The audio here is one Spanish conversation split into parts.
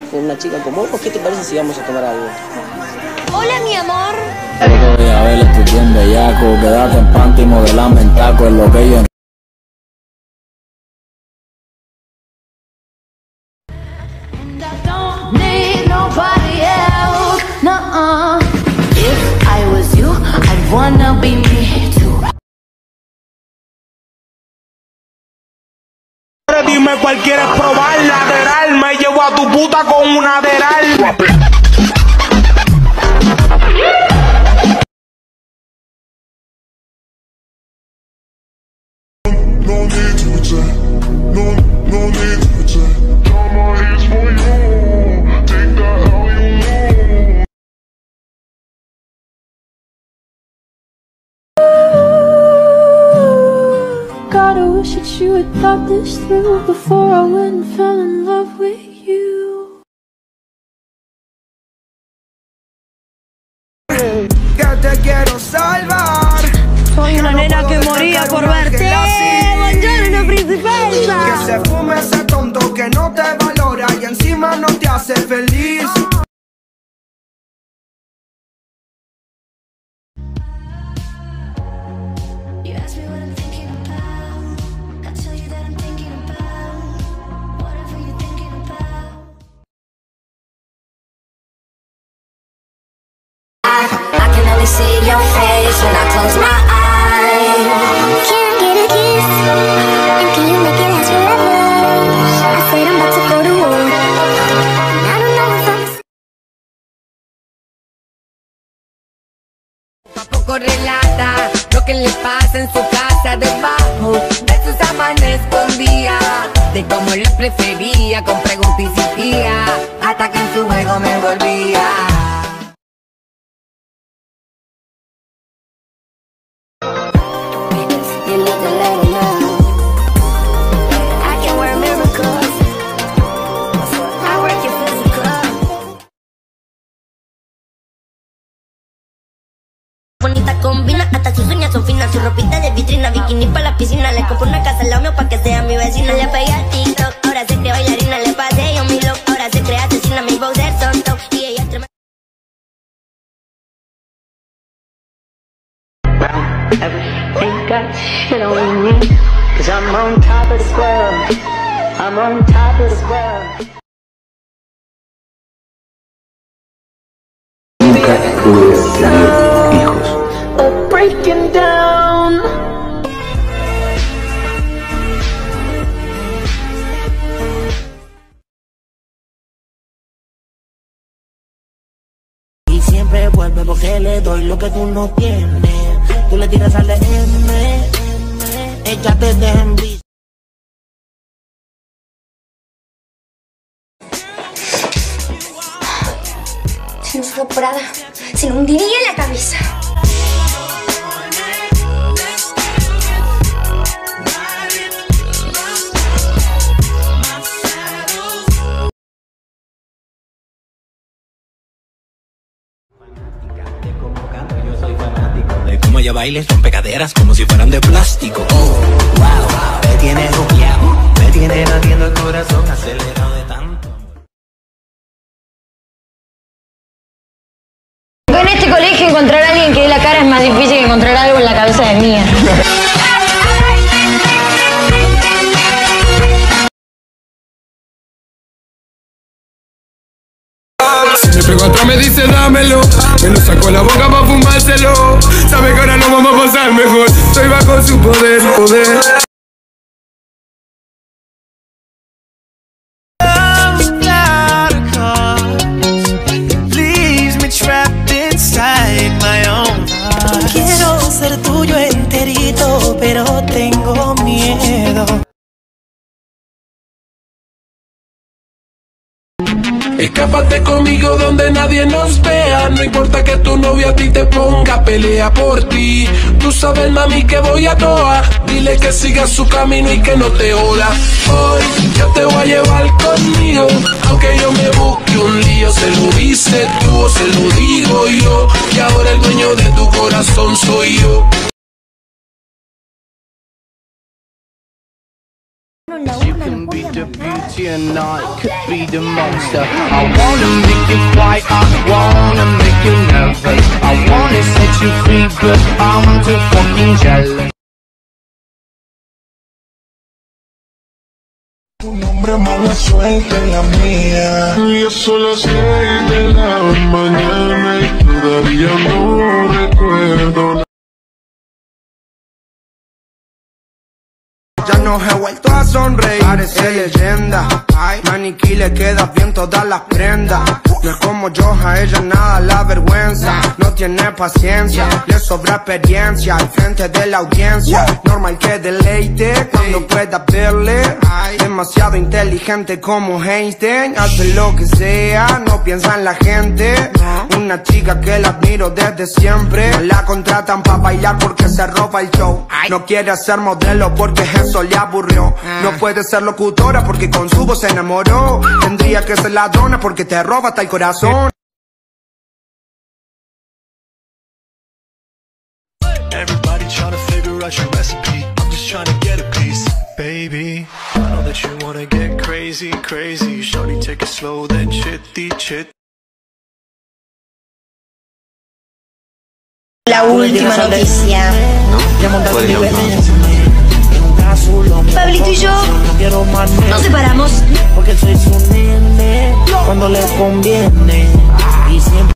con una chica como vos, ¿qué te parece si vamos a tomar algo? Hola, mi amor. Voy a ver, estoy bien bellaco, quédate en panty y modelame en taco, es lo que yo... Dime cuál quieres probar, lateral, me llevo a tu puta con una lateral. No need to pretend, no need to pretend. Got my hands for you, take that how you know. God, I wish that you had thought this through before I went and fell in love with you. Que te quiero salvar. Soy una nena que moría por verte. Buongiorno, principessa. Que se fume ese tonto que no te valora y encima no te hace feliz. I can only see your face when I close my eyes. Can I get a kiss? And can you make it last forever? I said I'm about to go to war, and I don't know if I'm... Tampoco relata lo que le pasa en su casa debajo de sus sábanas escondía, de cómo lo prefería con preguntas y insistía, hasta que en su juego me envolvía. Bonita combina, hasta sus uñas son finas. Su ropita de vitrina, bikini para la piscina. Le compro una casa al lado mío pa' que sea mi vecina. Le pegué al TikTok, ahora se cree bailarina. Le pasé yo mi look, ahora se cree asesina. Mi boxer son top y ella es tremenda. Ain't got shit on me, 'cause I'm on top of the world. I'm on top of the world. Nunca pude tener hijos. Breaking down. Y siempre vuelve porque le doy lo que tú no tienes. Tú le tiras al M, ella te deja en visto. Si no fuera Prada, se me hundiría en la cabeza. De cómo ella baila, rompe caderas como si fueran de plástico. Oh, wow, me tiene jugueado, me tiene latiendo el corazón acelerado de tanto. En este colegio encontrar a alguien que dé la cara es más difícil que encontrar algo en la cabeza de mía. Si me pego atrás me dice dámelo, me lo saco la boca pa' fumárselo. Sabe que ahora no vamos a pasar mejor, estoy bajo su poder. Quiero ser tuyo enterito, pero tengo miedo. Escápate conmigo donde nadie nos vea. No importa que tu novio a ti te ponga, pelea por ti. Tú sabes, mami, que voy a toa. Dile que siga su camino y que no te joda. Hoy yo te voy a llevar conmigo, aunque yo me busque un lío. Se lo dices tú o se lo digo yo, y ahora el dueño de tu corazón soy yo. You can be the beauty and I could be the monster. I wanna make you quiet, I wanna make you nervous. I wanna set you free, but I'm too fucking jealous. Un hombre mala suerte en la mía. Y son las 6 de la mañana y todavía no recuerdo. Ya no he vuelto a sonreír, parece leyenda. Maniquí le queda bien todas las prendas. No es como yo, a ella nada la vergüenza. No tiene paciencia, le sobra experiencia al frente de la audiencia. Normal que deleite cuando pueda verle. Demasiado inteligente como Einstein. Hace lo que sea, no piensa en la gente. Una chica que la admiro desde siempre. La contratan para bailar porque se roba el show. No quiere ser modelo porque eso le aburrió. No puede ser locutora porque con su voz se enamoró. Tendría que ser ladrona porque te roba hasta el corazón. Everybody trying to figure out your recipe. I'm just trying to get a piece, baby. I know that you wanna get crazy, crazy. Shorty, take it slow, then chitty chit. La última noticia. Pablito y yo nos separamos. Porque soy su nene cuando le conviene. Y siempre.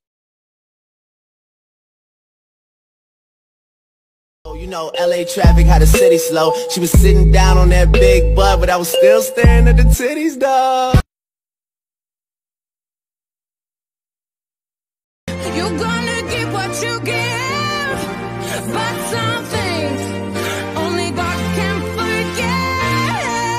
You know, LA traffic had the city slow. She was sitting down on that big butt, but I was still staring at the titties, dog. You're gonna get what you give, but some things only God can forget.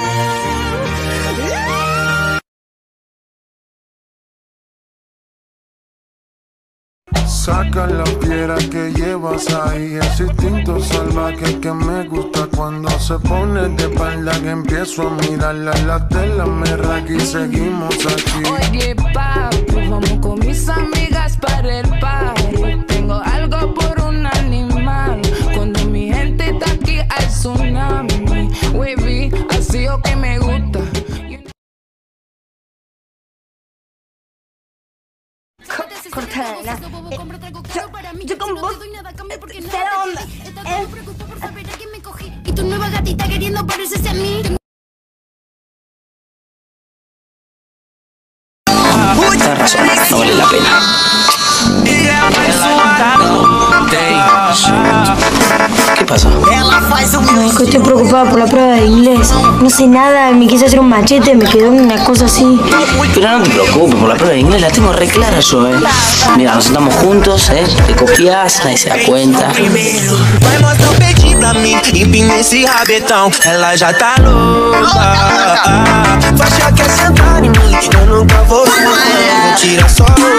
Saca la piedra que llevas ahí. Ese instinto salvaje que me gusta cuando se pone de espalda, que empiezo a mirarla. La tela me raca y seguimos aquí. Oye, papi, vamos con mis amigas para el party. Tengo algo por un animal. Cuando mi gente está aquí hay tsunami. Wavy, así o que me gusta. Cortana, yo con vos, cero onda. Y tu nueva gatita queriendo parecerse a mí. Tienes razón, no vale la pena. ¿Qué pasa? No, es que estoy preocupada por la prueba de inglés. No sé nada, me quise hacer un machete, me quedó una cosa así. Pero no te preocupes, por la prueba de inglés la tengo re clara yo, Mira, nos sentamos juntos, te copias, nadie se da cuenta. Vai mostrar o peitinho pra mim, empina esse rabetão, ela já tá louca. Faixa quer sentar em mim, eu nunca vou tirar só